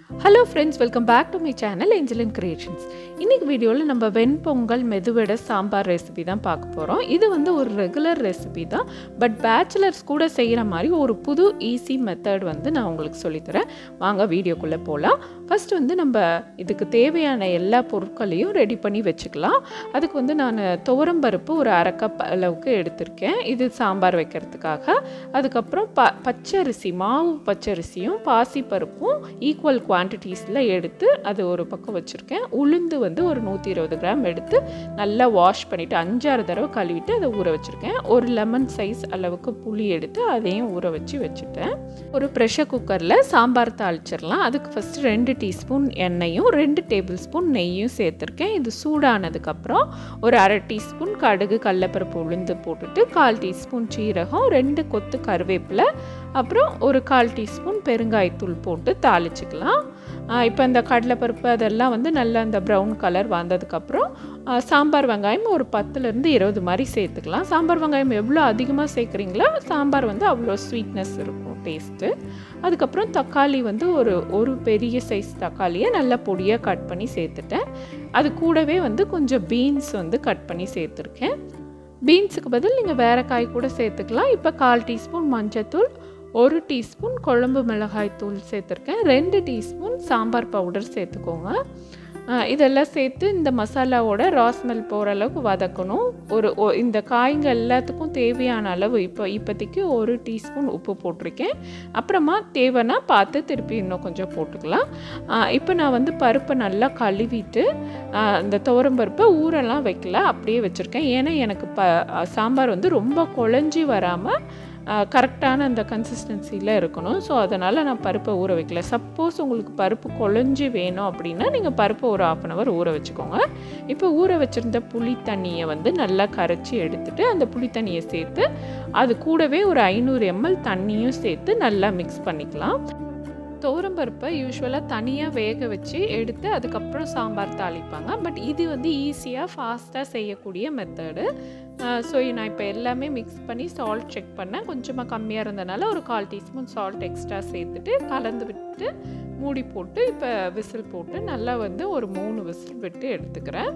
Hello friends, welcome back to my channel Angeline Creations. இன்னைக்கு வீடியோவில் நம்ம வெண்பொங்கல் மெதுவடை சாம்பார் ரெசிபி தான் பார்க்க போகிறோம். இது வந்து ஒரு ரெகுலர் ரெசிபி தான், பட் பேச்சுலர்ஸ் கூட செய்கிற மாதிரி ஒரு புது ஈஸி மெத்தட் வந்து நான் உங்களுக்கு சொல்லித்தரேன். வாங்க வீடியோக்குள்ளே போகலாம். ஃபஸ்ட் வந்து நம்ம இதுக்கு தேவையான எல்லா பொருட்களையும் ரெடி பண்ணி வச்சுக்கலாம். அதுக்கு வந்து நான் துவரம்பருப்பு ஒரு 1/2 கப் அளவுக்கு எடுத்திருக்கேன், இது சாம்பார் வைக்கிறதுக்காக. அதுக்கப்புறம் பச்சரிசி, மாவு பச்சரிசியும் பாசிப்பருப்பும் ஈக்குவல் குவான்டிட்டிஸில் எடுத்து அது ஒரு பக்கம் வச்சுருக்கேன். உளுந்து வந்து ஒரு 120 கிராம் எடுத்து நல்லா வாஷ் பண்ணிவிட்டு 5-6 தடவை கழுவிட்டு அதை ஊற வச்சுருக்கேன். ஒரு லெமன் சைஸ் அளவுக்கு புளி எடுத்து அதையும் ஊற வச்சுட்டேன். ஒரு ப்ரெஷர் குக்கரில் சாம்பார் தாளிச்சிடலாம். அதுக்கு ஃபஸ்ட்டு 2 டீஸ்பூன் எண்ணெயும் 2 டேபிள் ஸ்பூன் நெய்யும் சேர்த்துருக்கேன். இது சூடானதுக்கப்புறம் ஒரு 1/2 டீஸ்பூன் கடுகு கடலைப்பருப்பு உளுந்து போட்டுட்டு 1/4 டீஸ்பூன் சீரகம், 2 கொத்து கருவேப்பிலை, அப்புறம் ஒரு 1/4 டீஸ்பூன் பெருங்காயத்தூள் போட்டு தாளிச்சிக்கலாம். இப்போ இந்த கடலைப்பருப்பு அதெல்லாம் வந்து நல்லா அந்த ப்ரௌன் கலர் வந்ததுக்கப்புறம் சாம்பார் வெங்காயம் ஒரு 10-20 மாதிரி சேர்த்துக்கலாம். சாம்பார் வெங்காயம் எவ்வளோ அதிகமாக சேர்க்குறீங்களோ சாம்பார் வந்து அவ்வளோ ஸ்வீட்னஸ் இருக்கும், டேஸ்ட்டு. அதுக்கப்புறம் தக்காளி வந்து ஒரு பெரிய சைஸ் தக்காளியை நல்லா பொடியாக கட் பண்ணி சேர்த்துட்டேன். அது கூடவே வந்து கொஞ்சம் பீன்ஸ் வந்து கட் பண்ணி சேர்த்துருக்கேன். பீன்ஸுக்கு பதில் நீங்கள் வேறு காய் கூட சேர்த்துக்கலாம். இப்போ 1/4 டீஸ்பூன் மஞ்சத்தூள், 1 டீஸ்பூன் குழம்பு மிளகாய் தூள் சேர்த்துருக்கேன், 2 டீஸ்பூன் சாம்பார் பவுடர் சேர்த்துக்கோங்க. இதெல்லாம் சேர்த்து இந்த மசாலாவோட ராஸ்மெல் போகிற அளவுக்கு வதக்கணும். இந்த காய்ங்க எல்லாத்துக்கும் தேவையான அளவு இப்போதைக்கு 1 டீஸ்பூன் உப்பு போட்டிருக்கேன். அப்புறமா தேவைன்னா பார்த்து திருப்பி இன்னும் கொஞ்சம் போட்டுக்கலாம். இப்போ நான் வந்து பருப்பை நல்லா கழுவிட்டு இந்த துவரம்பருப்பை ஊரெல்லாம் வைக்கல, அப்படியே வச்சுருக்கேன். ஏன்னா எனக்கு சாம்பார் வந்து ரொம்ப குழஞ்சி வராமல் கரெக்டான அந்த கன்சிஸ்டன்சியில் இருக்கணும். ஸோ அதனால் நான் பருப்பை ஊற வைக்கல. சப்போஸ் உங்களுக்கு பருப்பு குழஞ்சி வேணும் அப்படின்னா நீங்கள் பருப்பை ஒரு 1/2 hour ஊற வச்சுக்கோங்க. இப்போ ஊற வச்சுருந்த புளி தண்ணியை வந்து நல்லா கரைச்சி எடுத்துகிட்டு அந்த புளி தண்ணியை சேர்த்து அது கூடவே ஒரு 500 ml தண்ணியும் சேர்த்து நல்லா மிக்ஸ் பண்ணிக்கலாம். துவரம்பருப்பை யூஸ்வலாக தனியாக வேக வச்சு எடுத்து அதுக்கப்புறம் சாம்பார் தாளிப்பாங்க, பட் இது வந்து ஈஸியாக ஃபாஸ்ட்டாக செய்யக்கூடிய மெத்தடு. ஸோ நான் இப்போ எல்லாமே மிக்ஸ் பண்ணி சால்ட் செக் பண்ணேன். கொஞ்சமாக கம்மியாக இருந்தனால ஒரு 1/4 டீஸ்பூன் சால்ட் எக்ஸ்ட்ரா சேர்த்துட்டு கலந்து விட்டு மூடி போட்டு இப்போ விசில் போட்டு நல்லா வந்து ஒரு 3 விசில் விட்டு எடுத்துக்கிறேன்.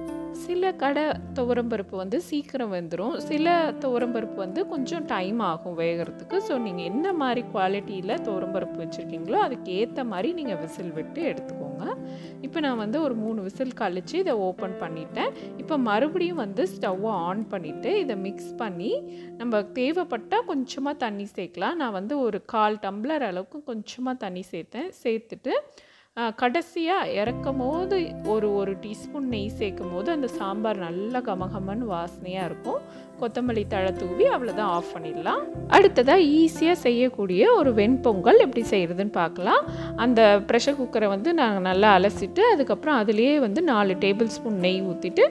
சில கடை துவரம்பருப்பு வந்து சீக்கிரம் வெந்துடும், சில துவரம்பருப்பு வந்து கொஞ்சம் டைம் ஆகும் வேகிறதுக்கு. ஸோ நீங்கள் என்ன மாதிரி குவாலிட்டியில் துவரம்பருப்பு வச்சுருக்கீங்களோ அதுக்கு ஏற்ற மாதிரி நீங்கள் விசில் விட்டு எடுத்துக்கோங்க. இப்போ நான் வந்து ஒரு 3 விசில் கழித்து இதை ஓப்பன் பண்ணிட்டேன். இப்போ மறுபடியும் வந்து ஸ்டவ்வை ஆன் பண்ணிவிட்டு இதை மிக்ஸ் பண்ணி நம்ம தேவைப்பட்டால் கொஞ்சமாக தண்ணி சேர்க்கலாம். நான் வந்து ஒரு 1/4 டம்ளர் அளவுக்கு கொஞ்சமாக தண்ணி சேர்த்துட்டு கடைசியாக இறக்கும் போது ஒரு டீஸ்பூன் நெய் சேர்க்கும் போது அந்த சாம்பார் நல்லா கமகமன்னு வாசனையாக இருக்கும். கொத்தமல்லி தழை தூவி அவ்வளோதான், ஆஃப் பண்ணிடலாம். அடுத்ததாக ஈஸியாக செய்யக்கூடிய ஒரு வெண்பொங்கல் எப்படி செய்கிறதுன்னு பார்க்கலாம். அந்த ப்ரெஷர் குக்கரை வந்து நாங்கள் நல்லா அலசிட்டு அதுக்கப்புறம் அதுலேயே வந்து 4 டேபிள் ஸ்பூன் நெய் ஊற்றிட்டு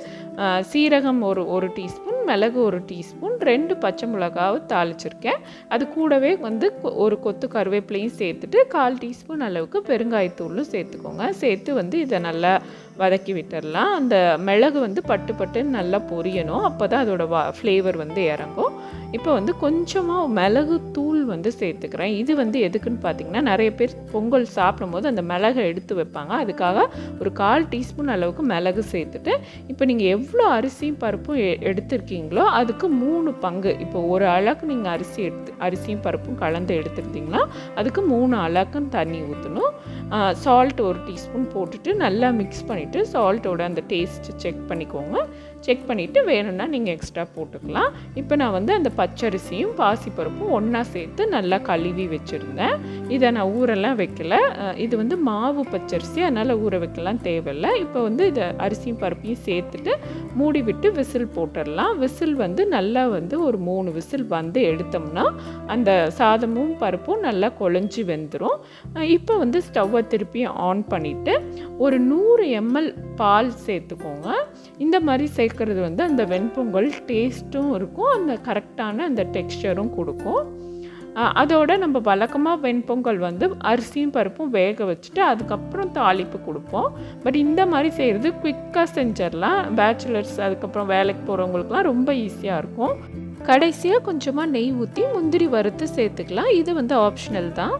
சீரகம் ஒரு டீஸ்பூன், மிளகு 1 டீஸ்பூன், 2 பச்சை மிளகாவை தாளிச்சிருக்கேன். அது கூடவே வந்து ஒரு கொத்து கருவேப்பிலையும் சேர்த்துட்டு 1/4 டீஸ்பூன் அளவுக்கு பெருங்காயத்தூளும் சேர்த்துக்கோங்க. சேர்த்து வந்து இதை நல்லா வதக்கி விட்டுடலாம். அந்த மிளகு வந்து பட்டுன்னு நல்லா பொரியணும், அப்போ தான் அதோட ஃப்ளேவர் வந்து இறங்கும். இப்போ வந்து கொஞ்சமாக மிளகு தூள் வந்து சேர்த்துக்கிறேன். இது வந்து எதுக்குன்னு பார்த்தீங்கன்னா நிறைய பேர் பொங்கல் சாப்பிடும்போது அந்த மிளகை எடுத்து வைப்பாங்க, அதுக்காக ஒரு 1/4 டீஸ்பூன் அளவுக்கு மிளகு சேர்த்துட்டு இப்போ நீங்கள் எவ்வளோ அரிசியும் பருப்பும் எடுத்துருக்கீங்களோ அதுக்கு 3 பங்கு. இப்போ ஒரு அளவுக்கு நீங்கள் அரிசியும் பருப்பும் கலந்து எடுத்துருந்தீங்கன்னா அதுக்கு 3 அளவுக்குன்னு தண்ணி ஊற்றணும். சால்ட் 1 டீஸ்பூன் போட்டுட்டு நல்லா மிக்ஸ் பண்ணிவிட்டு சால்ட்டோட அந்த டேஸ்ட்டு செக் பண்ணிக்கோங்க. செக் பண்ணிவிட்டு வேணும்னா நீங்கள் எக்ஸ்ட்ரா போட்டுக்கலாம். இப்போ நான் வந்து அந்த பச்சரிசியும் பாசிப்பருப்பும் ஒன்றா சேர்த்து நல்லா கழுவி வச்சுருந்தேன். இதை நான் ஊரெல்லாம் வைக்கல, இது வந்து மாவு பச்சரிசி, அதனால் ஊற வைக்கலாம் தேவையில்லை. இப்போ வந்து இதை அரிசியும் பருப்பையும் சேர்த்துட்டு மூடி விட்டு விசில் போட்டுடலாம். விசில் வந்து நல்லா வந்து ஒரு 3 விசில் வந்து எடுத்தோம்னா அந்த சாதமும் பருப்பும் நல்லா குழஞ்சி வெந்துடும். இப்போ வந்து ஸ்டவ்வை திருப்பி ஆன் பண்ணிவிட்டு ஒரு 100 ml பால் சேர்த்துக்கோங்க. இந்த மாதிரி சேர்க்கறது வந்து அந்த வெண்பொங்கல் டேஸ்ட்டும் இருக்கும், அந்த கரெக்டான அந்த டெக்ஸ்சரும் கொடுக்கும். அதோட நம்ம வழக்கமாக வெண்பொங்கல் வந்து அரிசியும் பருப்பும் வேக வச்சுட்டு அதுக்கப்புறம் தாளிப்பு கொடுப்போம். பட் இந்த மாதிரி செய்கிறது குயிக்காக செஞ்சிடலாம். பேச்சுலர்ஸ் அதுக்கப்புறம் வேலைக்கு போகிறவங்களுக்குலாம் ரொம்ப ஈஸியாக இருக்கும். கடைசியாக கொஞ்சமாக நெய் ஊற்றி முந்திரி வறுத்து சேர்த்துக்கலாம். இது வந்து ஆப்ஷனல் தான்.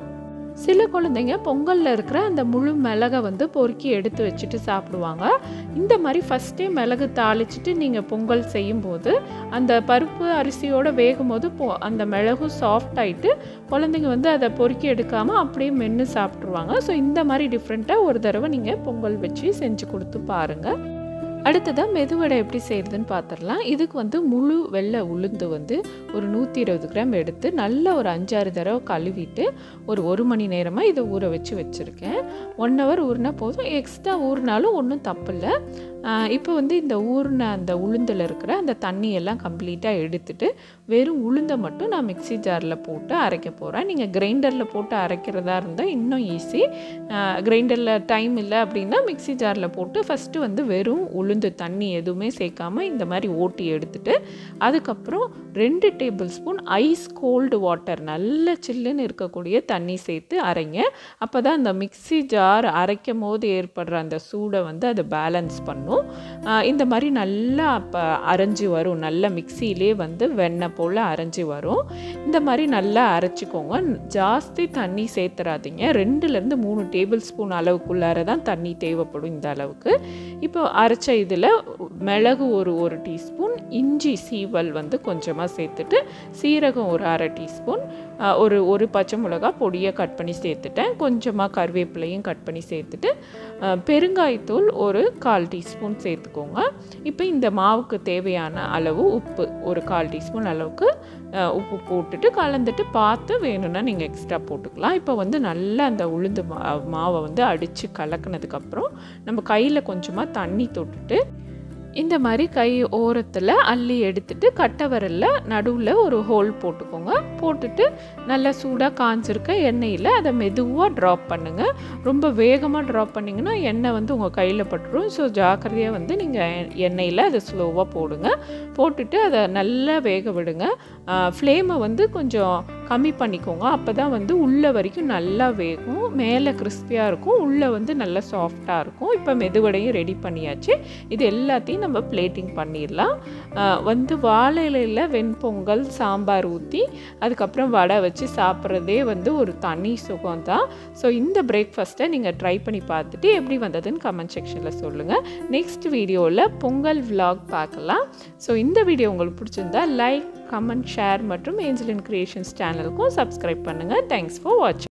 சில குழந்தைங்க பொங்கலில் இருக்கிற அந்த முழு மிளகை வந்து பொறுக்கி எடுத்து வச்சுட்டு சாப்பிடுவாங்க. இந்த மாதிரி ஃபஸ்ட்டே மிளகு தாளிச்சிட்டு நீங்கள் பொங்கல் செய்யும்போது அந்த பருப்பு அரிசியோடு வேகும்போது அந்த மிளகும் சாஃப்ட் ஆகிட்டு குழந்தைங்க வந்து அதை பொறுக்கி எடுக்காமல் அப்படியே மென்று சாப்பிட்ருவாங்க. ஸோ இந்த மாதிரி டிஃப்ரெண்ட்டாக ஒரு தடவை நீங்கள் பொங்கல் வச்சு செஞ்சு கொடுத்து பாருங்கள். அடுத்ததாக மெதுவடை எப்படி செய்கிறதுன்னு பார்த்துடலாம். இதுக்கு வந்து முழு வெள்ளை உளுந்து வந்து ஒரு 120 கிராம் எடுத்து நல்லா ஒரு 5-6 தடவை கழுவிட்டு ஒரு மணி நேரமாக இதை ஊற வச்சுருக்கேன். 1 ஹவர் ஊறினா போதும், எக்ஸ்ட்ரா ஊறினாலும் ஒன்றும் தப்பில்லை. இப்போ வந்து இந்த ஊறின அந்த உளுந்தில் இருக்கிற அந்த தண்ணியெல்லாம் கம்ப்ளீட்டாக எடுத்துட்டு வெறும் உளுந்தை மட்டும் நான் மிக்ஸி ஜாரில் போட்டு அரைக்க போகிறேன். நீங்கள் கிரைண்டரில் போட்டு அரைக்கிறதா இருந்தால் இன்னும் ஈஸி. கிரைண்டரில் டைம் இல்லை அப்படின்னா மிக்ஸி ஜாரில் போட்டு ஃபஸ்ட்டு வந்து வெறும் உளுந்து தண்ணி எதுவுமே சேர்க்காமல் இந்த மாதிரி ஓட்டி எடுத்துட்டு அதுக்கப்புறம் 2 table spoon ice cold water, நல்ல சில்லுன்னு இருக்கக்கூடிய தண்ணி சேர்த்து அரைங்க. அப்போ தான் அந்த மிக்ஸி ஜார் அரைக்கும் போது ஏற்படுற அந்த சூடை வந்து அது பேலன்ஸ் பண்ணும். இந்த மாதிரி நல்லா அப்போ அரைஞ்சி வரும், நல்ல மிக்சியிலே வந்து வெண்ணெய் போல் அரைஞ்சி வரும். இந்த மாதிரி நல்லா அரைச்சிக்கோங்க. ஜாஸ்தி தண்ணி சேர்த்துறாதீங்க. 2லேருந்து 3 டேபிள் ஸ்பூன் அளவுக்குள்ளார தான் தண்ணி தேவைப்படும் இந்த அளவுக்கு. இப்போ அரைச்ச இதில் மிளகு ஒரு டீஸ்பூன், இஞ்சி சீவல் வந்து கொஞ்சமாக சேர்த்துட்டு, சீரகம் ஒரு 1/2 டீஸ்பூன், ஒரு பச்சை மிளகா பொடியை கட் பண்ணி சேர்த்துட்டேன், கொஞ்சமாக கருவேப்பிலையும் கட் பண்ணி சேர்த்துட்டு, பெருங்காயத்தூள் ஒரு 1/4 டீஸ்பூன் சேர்த்துக்கோங்க. இப்போ இந்த மாவுக்கு தேவையான அளவு உப்பு ஒரு 1/4 டீஸ்பூன் அளவுக்கு உப்பு போட்டுட்டு கலந்துட்டு பார்த்து வேணும்னா நீங்கள் எக்ஸ்ட்ரா போட்டுக்கலாம். இப்போ வந்து நல்லா அந்த உளுந்து மாவை வந்து அடித்து கலக்கினதுக்கப்புறம் நம்ம கையில் கொஞ்சமாக தண்ணி தொட்டுட்டு இந்த மாதிரி கை ஓரத்தில் அள்ளி எடுத்துட்டு கட்டை விரலில் நடுவில் ஒரு ஹோல் போட்டுக்கோங்க. போட்டுட்டு நல்லா சூடாக காஞ்சிருக்க எண்ணெயில் அதை மெதுவாக ட்ராப் பண்ணுங்கள். ரொம்ப வேகமாக ட்ராப் பண்ணிங்கன்னா எண்ணெய் வந்து உங்கள் கையில் பட்டுரும். ஸோ ஜாக்கிரதையாக வந்து நீங்கள் எண்ணெயில் அதை ஸ்லோவாக போடுங்க. போட்டுட்டு அதை நல்லா வேக விடுங்க. ஃப்ளேமை வந்து கொஞ்சம் கம்மி பண்ணிக்கோங்க. அப்போ தான் வந்து உள்ளே வரைக்கும் நல்லா வேகும், மேலே கிறிஸ்பியாக இருக்கும், உள்ளே வந்து நல்லா சாஃப்டாக இருக்கும். இப்போ மெதுவடையும் ரெடி பண்ணியாச்சு. இது எல்லாத்தையும் நம்ம பிளேட்டிங் பண்ணிடலாம். வந்து வாழை இலையில் வெண்பொங்கல் சாம்பார் ஊற்றி அதுக்கப்புறம் வடை வச்சு சாப்பிட்றதே வந்து ஒரு தனி சுகம் தான். ஸோ இந்த பிரேக்ஃபாஸ்ட்டை நீங்கள் ட்ரை பண்ணி பார்த்துட்டு எப்படி வந்ததுன்னு கமெண்ட் செக்ஷனில் சொல்லுங்கள். நெக்ஸ்ட் வீடியோவில் பொங்கல் விலாக் பார்க்கலாம். ஸோ இந்த வீடியோ உங்களுக்கு பிடிச்சிருந்தா லைக், கமெண்ட், ஷேர் மற்றும் ஏஞ்சலின் கிரியேஷன்ஸ் சேனலுக்கும் சப்ஸ்கிரைப் பண்ணுங்கள். தேங்க்ஸ் ஃபார் வாட்சிங்.